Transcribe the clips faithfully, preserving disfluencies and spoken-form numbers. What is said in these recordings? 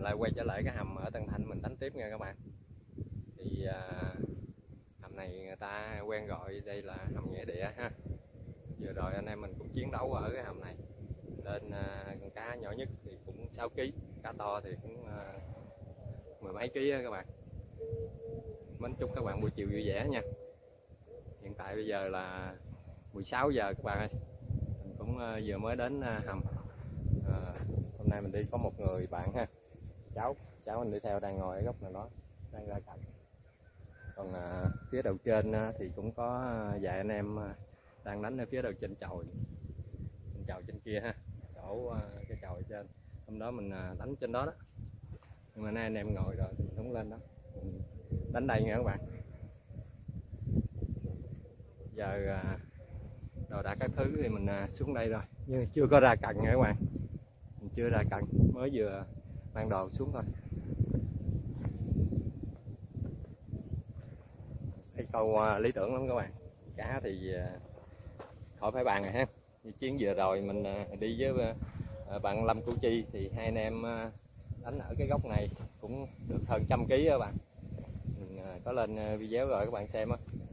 lại quay trở lại cái hầm ở Tân Thạnh mình đánh tiếp nha các bạn. Thì à, hầm này người ta quen gọi đây là hầm nghĩa địa ha. Vừa rồi anh em mình cũng chiến đấu ở cái hầm này, lên à, con cá nhỏ nhất thì cũng sáu ký, cá to thì cũng à, mười mấy ký á các bạn. Mến chúc các bạn buổi chiều vui vẻ nha. Hiện tại bây giờ là mười sáu giờ các bạn ơi, mình cũng uh, vừa mới đến uh, hầm. À, hôm nay mình đi có một người bạn ha, cháu cháu mình đi theo đang ngồi ở góc nào đó đang ra cạnh. Còn uh, phía đầu trên uh, thì cũng có uh, vài anh em uh, đang đánh ở phía đầu trên chòi, trên chòi trên kia ha, chỗ uh, cái chòi trên. Hôm đó mình uh, đánh trên đó đó, nhưng mà nay anh em ngồi rồi thì mình không lên đó, mình đánh đây nha các bạn. Giờ uh, đồ đạc các thứ thì mình uh, xuống đây rồi, nhưng chưa có ra cận nha các bạn, mình chưa ra cận, mới vừa mang đồ xuống thôi. Cái câu uh, lý tưởng lắm các bạn, cá thì uh, khỏi phải bàn rồi ha. Như chuyến vừa rồi mình uh, đi với uh, bạn Lâm Củ Chi thì hai anh em uh, đánh ở cái góc này cũng được hơn trăm ký các bạn. Mình uh, có lên uh, video rồi các bạn xem á.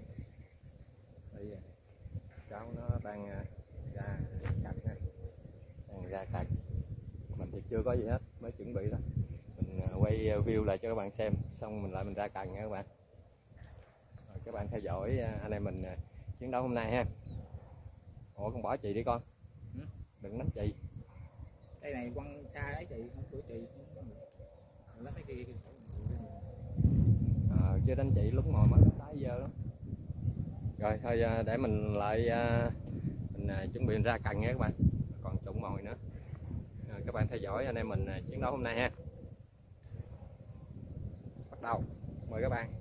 Cháu nó đang uh, ra cạnh ha, đang ra cạnh, mình thì chưa có gì hết, mới chuẩn bị đó. Mình uh, quay view lại cho các bạn xem, xong mình lại mình ra cạnh nha các bạn. Rồi, các bạn theo dõi uh, anh em mình uh, chiến đấu hôm nay ha. Ủa con bỏ chị đi con. Ừ? Đừng đánh chị. Đây này quăng xa đấy chị, không của chị. Lấy mấy kia. Ờ, chứ đánh chị lúc mồi mới đá giờ lắm. Rồi thôi để mình lại mình chuẩn bị ra cận nha các bạn, còn trụng mồi nữa. Rồi, các bạn theo dõi anh em mình chiến đấu hôm nay ha. Bắt đầu, mời các bạn.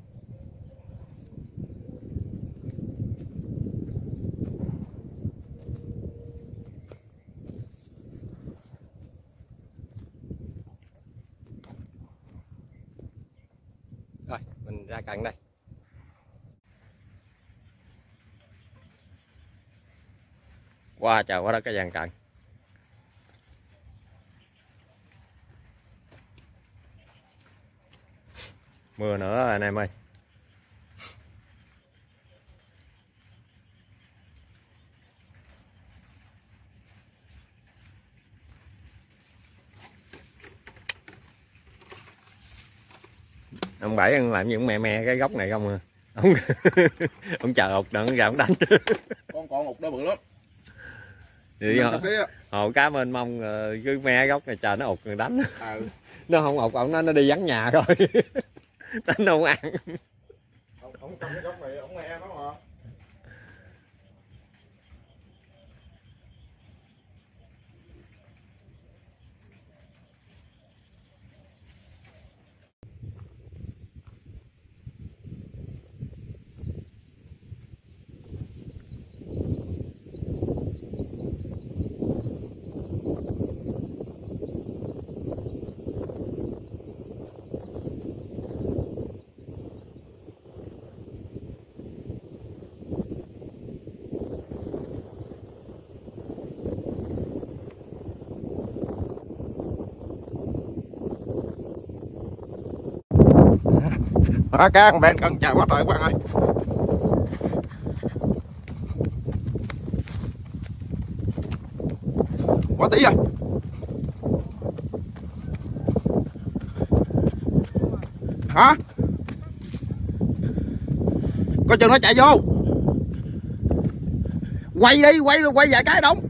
Rồi mình ra cận đây. Qua wow, trời quá đó cái dàn cận. Mưa nữa rồi anh em ơi. Ông Bảy ông làm gì cũng mè me cái góc này không à. Ông ông chờ ụt đừng ra ông đánh. Con con ụt đó bự lắm. Thì hồ, hồ cá mênh mông cứ me góc này chờ nó ụt rồi đánh. Ừ. Nó không ụt ông nó nó đi vắng nhà rồi. Đánh đâu ăn. Ông ông trong cái góc này ông me nó mà. Đó, cá con Ben cần chạy quá trời các bạn ơi. Quá tí rồi. Hả? Coi chừng nó chạy vô. Quay đi, quay quay vài cái đóng.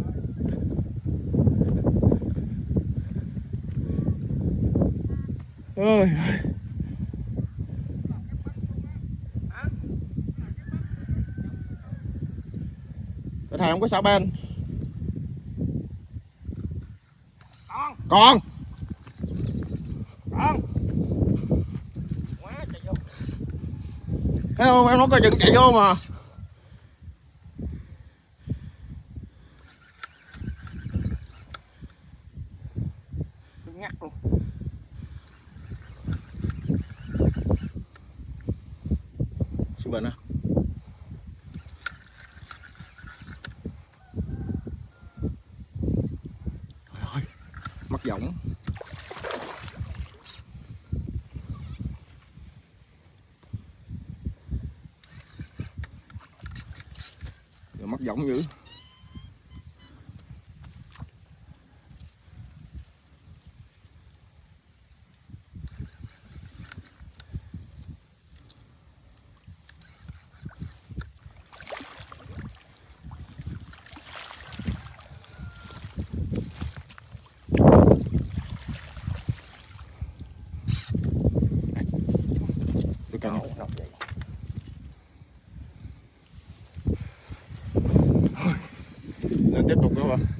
Ôi. Cái này không có xả bên. Con. Con. Con. Quá chạy vô. Thấy không, em nói coi chừng chạy vô mà. Ngắt luôn. Xuống bên á. Trời ơi, mất giọng. vọng dữ. Căng vậy. Lên tiếp tục nữa bạn.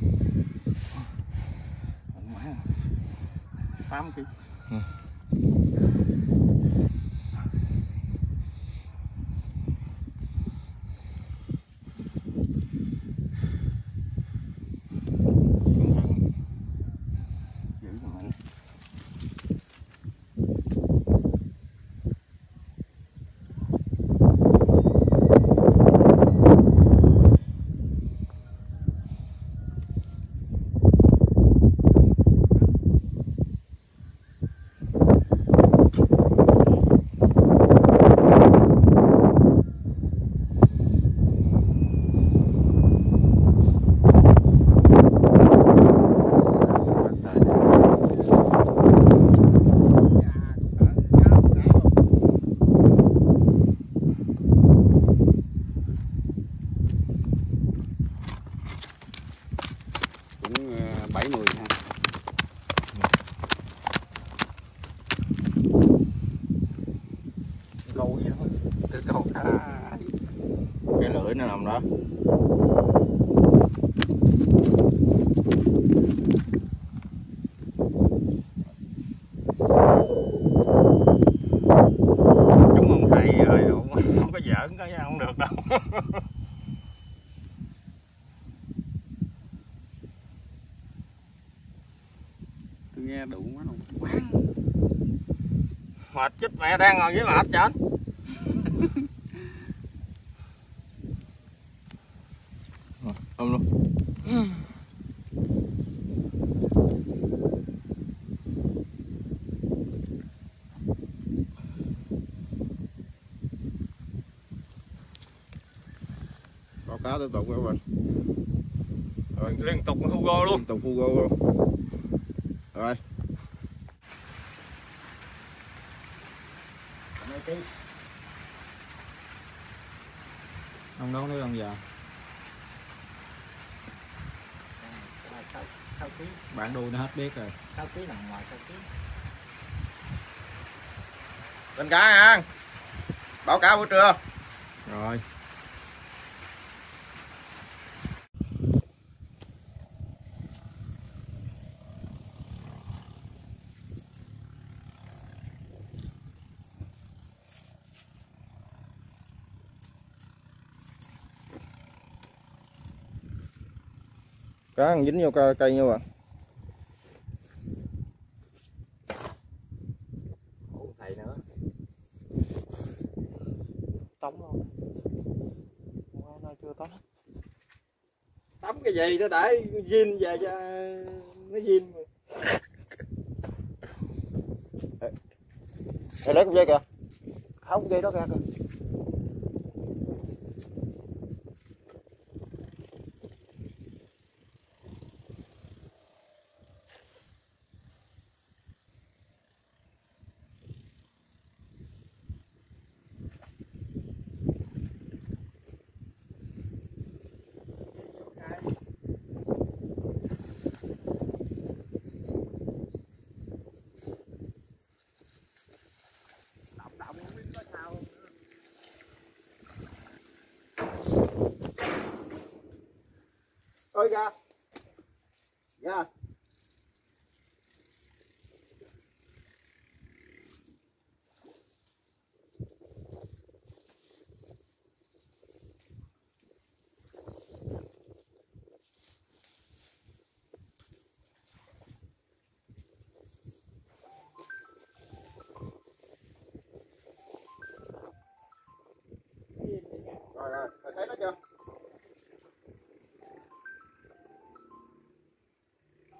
tám ký. Ừ. bảy mươi ha. Câu gì đó, cái câu cá, cái lưỡi nó nằm đó. Chúng ông thầy rồi không, không có giỡn cái không được đâu. Tôi nghe đủ quá đâu. Mệt chết mẹ, đang ngồi với mệt trên. Ôm luôn. Báo cá tiếp tục các bạn. Rồi. Liên tục Hugo luôn. Liên tục Hugo luôn. Rồi. Ông đâu nữa ông giờ. Bạn đuôi nó hết biết rồi. Sáu ký nằm ngoài sáu ký. Lên cá nha. Báo cá buổi trưa. Rồi. Cá ăn dính vô cây, cây như vậy. Ủa thầy nữa. Tống luôn. Nó chưa tống. Tắm cái gì nó để zin về cho nó zin. Thầy lấy cục dây kìa. Không dây đó kìa kìa. Ơi ra. Ra. Rồi rồi, thầy thấy nó chưa?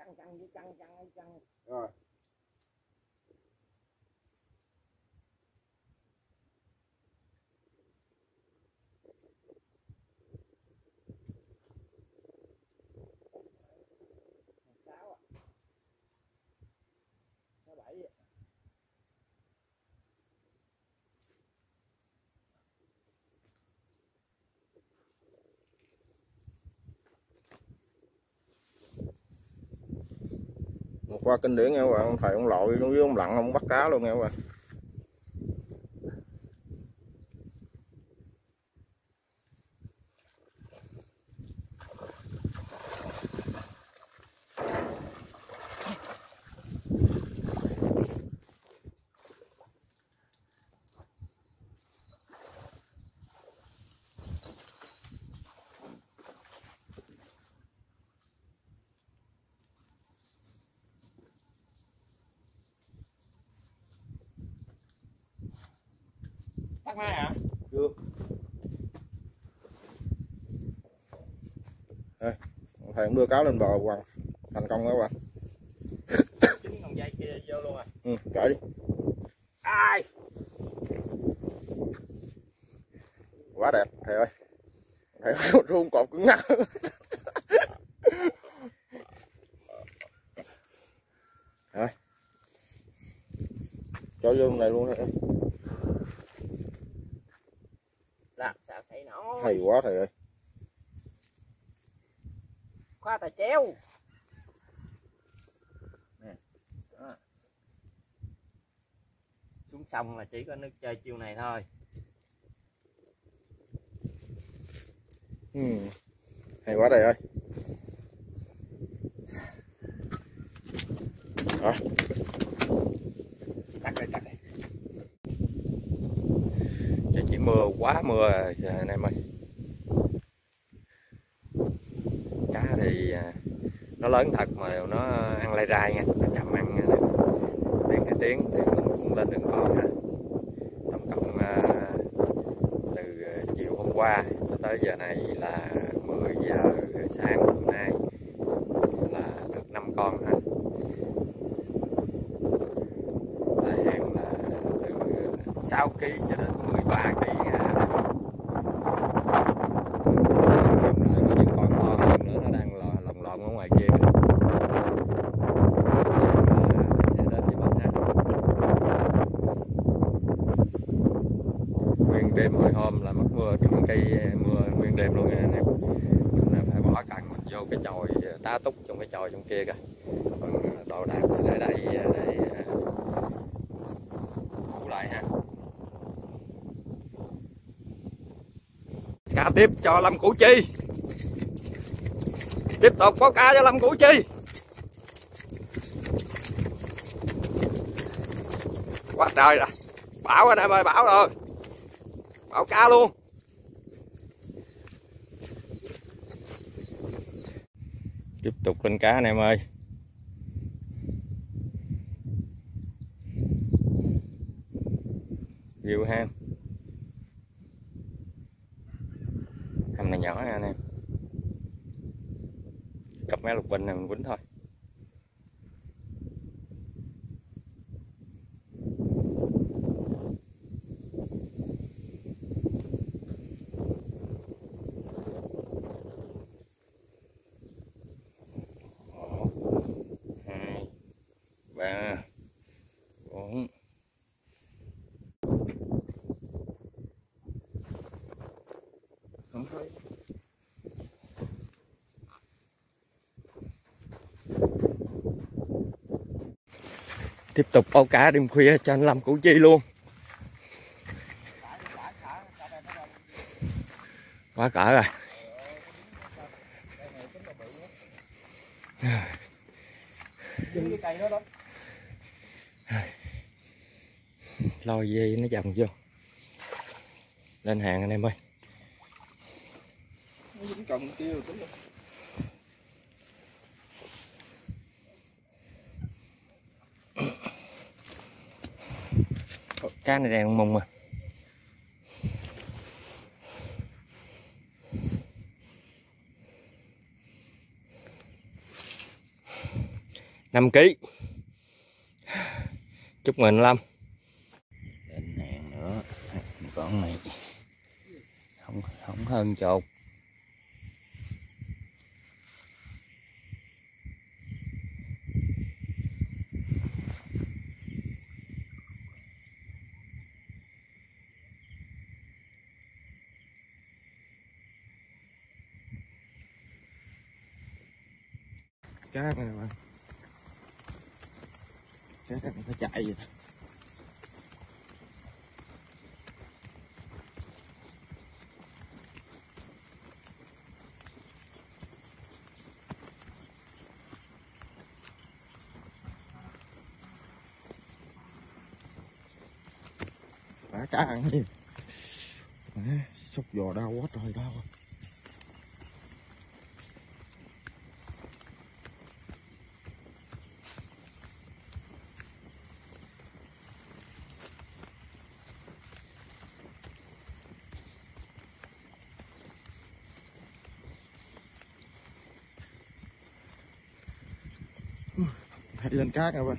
chăn chăn với chăn chăn với chăn. Rồi. Sáu à. Sáu bảy. Một qua kinh điển nha các bạn, thầy ông lội xuống dưới ông lặn ông bắt cá luôn nha các bạn. Tắt máy hả? Chưa. Đây, thầy cũng đưa cá lên bờ quăng thành công đó các bạn. Chính con dây kia vô luôn rồi. Ừ, cởi đi. Ai? Quá đẹp thầy ơi. Thầy ơi, run cột cứng ngắc. Rồi. Cho vô này luôn thầy. Làm sao xảy nổi. Hay quá thầy ơi. Khoa tài treo. Nè. Đó. Xuống sông là chỉ có nước chơi chiều này thôi. Ừ. Hay quá thầy ơi. Rồi. Tắt rồi, tắt rồi. Trời chỉ mưa quá mưa rồi anh em ơi. Cá thì nó lớn thật mà nó ăn lai rai nha, nó chậm ăn nha. Tiếng cái tiếng thì mình cũng lên đường con ha. Tổng cộng từ chiều hôm qua cho tới giờ này là mười giờ sáng hôm nay là được năm con ha. Đại hạn là từ sáu ki lô gam cho đến mười ba ki lô gam ha. Có những con to hơn nữa nó đang lồng lộn ở ngoài kia. Sẽ đến với mình ha. Nguyên đêm hồi hôm là mất mưa trọn cây mưa nguyên đêm luôn nha anh em. Mình phải bỏ cặn mình vô cái chòi tá túc trong cái chòi trong kia kìa. Còn đồ đạc thì để đây để phủ lại ha. Cá tiếp cho Lâm Củ Chi. Tiếp tục có cá cho Lâm Củ Chi. Quá trời rồi. Bão anh em ơi, bão rồi. Bão cá luôn. Tiếp tục lên cá anh em ơi. View ha. Hầm này nhỏ nha anh em. Cặp máy lục bình này mình quýnh thôi. Hai, ba, bốn. Không thấy. Tiếp tục câu cá đêm khuya cho anh Lâm Củ Chi luôn. Quá cỡ rồi. Dính cái cây đó đó. Lôi dây nó dầm vô. Lên hàng anh em ơi. Nó dính cọng kia rồi tính rồi. Cá này đèn mùng mà. năm ký. Chúc mừng Lâm. Tên nàng nữa, con này không không hơn chột. Cá này mà. Cá này phải chạy vậy. Cá cá ăn cái gì? Xúc giò đau quá trời đau. Hãy lên cát nha bạn.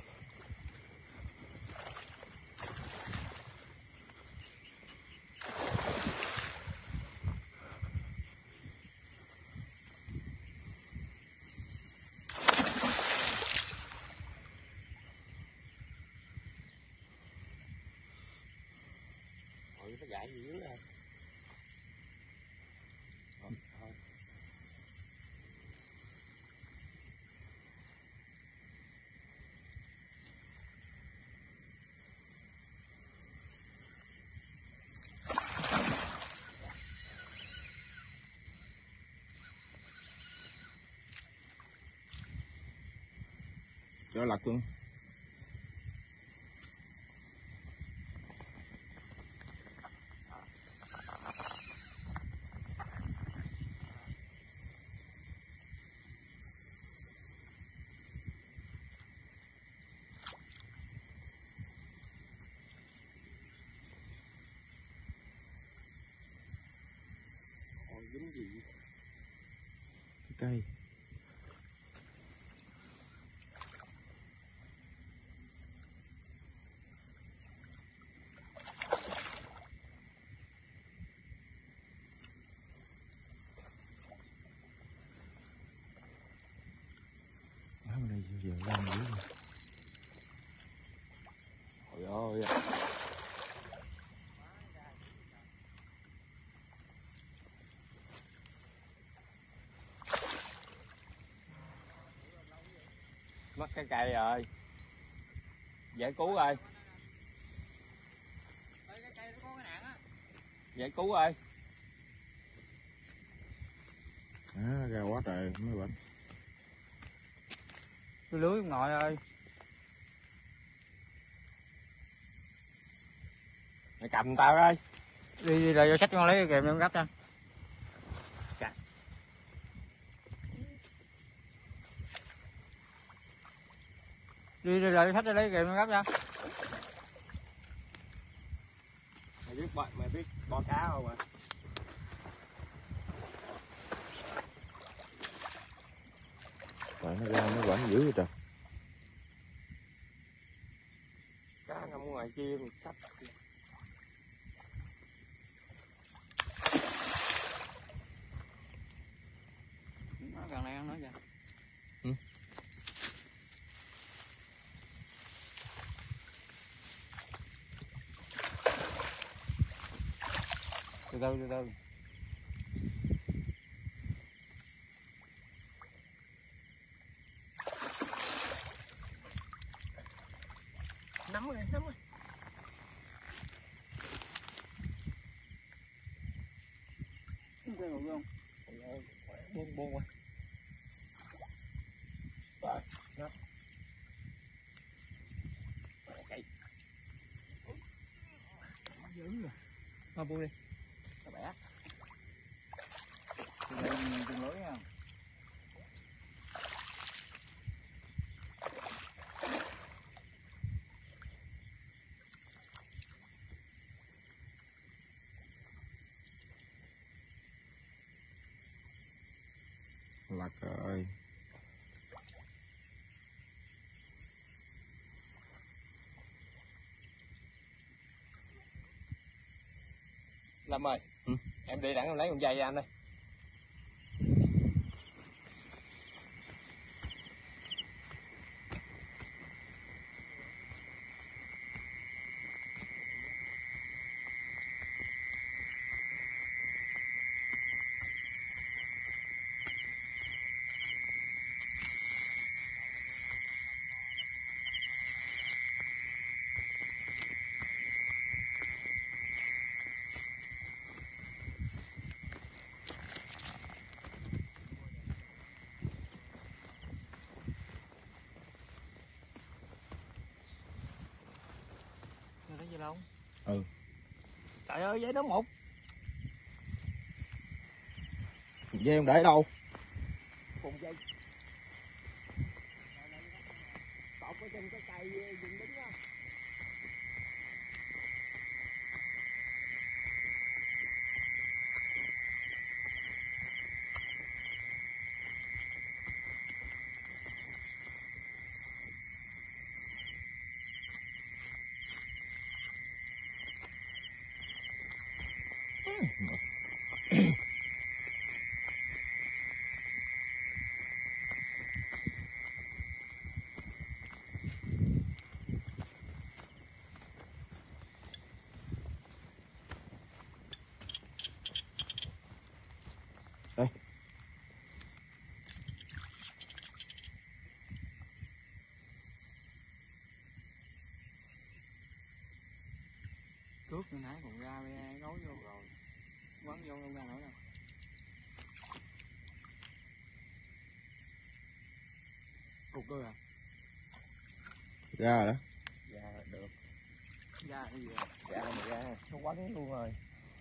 Ôi nó gãy gì dưới rồi. Cho lật luôn. Còn dính gì? Cây. Đây giờ làm gì vậy? Ôi ơi. Mất cái cây rồi. Dễ cứu rồi. Dễ cứu rồi. À, ra quá trời mấy bệnh. Cái lưới ông nội ơi. Mày cầm tao ơi. Đi đi rồi vô sách con lấy cái kèm em gấp cho. Đi đi rồi sách cho lấy cái kèm em gấp cho. Mày biết bo, mày biết bo xá không ạ? Trời, nó ra nó vẫn dữ vậy trời. Cá nằm ngoài kia mình sách. Nó gần đây ăn nó kìa. Ừ. Từ từ từ từ. Nắm rồi, nắm rồi. Không quên một không? Buông buông qua. Rồi, đó. Cây. Dữ rồi. Thôi buông đi. Nó bẻ. Từ đây chừng lưỡi nha. Lật rồi. Lâm ơi, ừ. em đi đặng em lấy con dây ra anh đây. Thấy gì đâu? Ừ. Trời ơi, giấy đó một. Dây em để đâu? Cùng dây. Cột ở trên cái cây dựng đứng á. Đây. Cướp hồi nãy còn ra gói vô rồi. Quấn vô không ra nữa đâu. Cục đôi à? Ra rồi đó. Dạ được. Ra cái gì vậy? Dạ mà ra, nó quấn luôn rồi.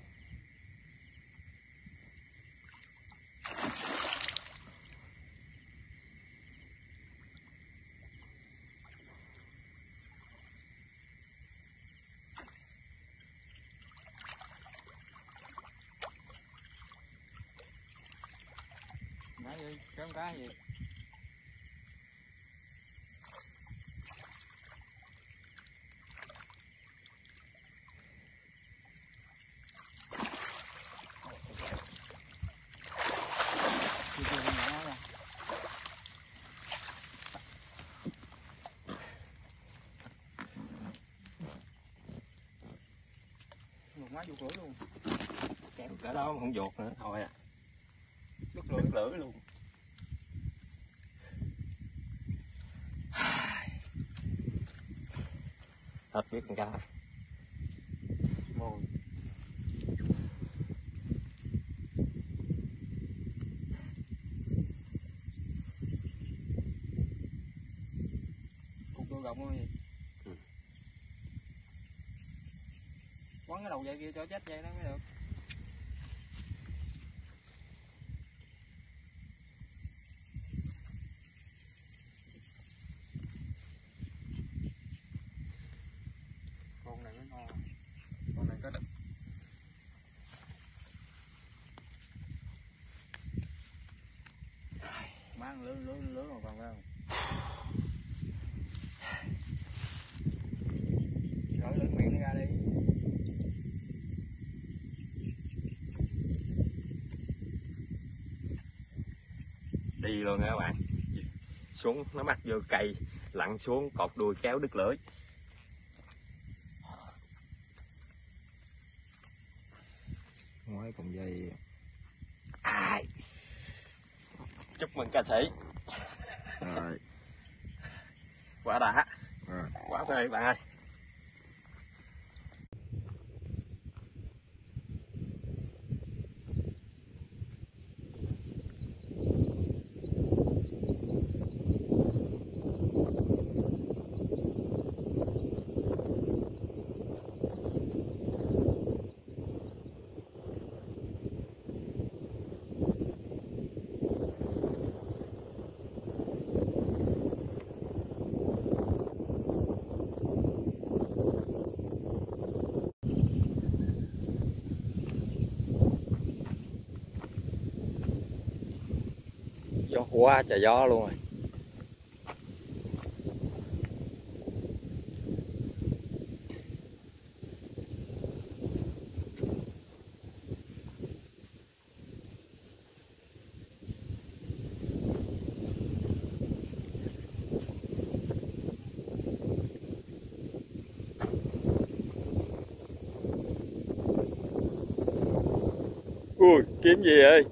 Nãy đi, kéo con cá gì? Chưa chưa con nhỏ ra. Một má vô cửa luôn. Kéo cỡ đó không vuột nữa thôi à. Đứt lưỡi. Đứt lưỡi luôn. Hết biết con cá. Mồi. Cục đôi gọng không gì? Ừ. Quấn cái đầu dây kia cho chết dây đó mới được. Con này mới ngon. Con này có đực. Mang lưới lưới lưới mà còn ra không? Gỡ lưỡi miệng nó ra đi. Đi luôn nha các bạn. Xuống nó mắc vô cây, lặn xuống cột đuôi kéo đứt lưỡi. Ngoài cọng dây. Ai. Chúc mừng ca sĩ. Rồi. Quá đã. Rồi. Quá phê bạn ơi. Gió quá trời gió luôn rồi. Ui, kiếm gì ơi?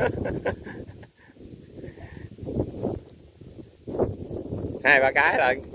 Hai ba cái lận.